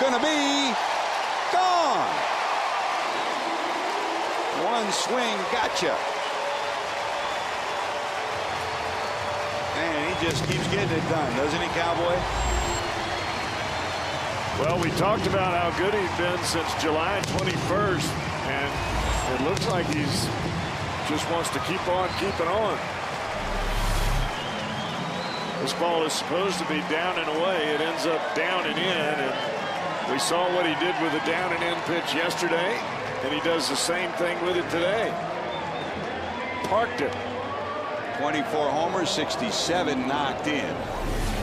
going to be gone. One swing, gotcha. And he just keeps getting it done, doesn't he, Cowboy? Well, we talked about how good he's been since July 21st, and it looks like he's just wants to keep on keeping on. This ball is supposed to be down and away. It ends up down and in, and we saw what he did with the down and in pitch yesterday, and he does the same thing with it today. Parked it. 24 homers, 67 knocked in.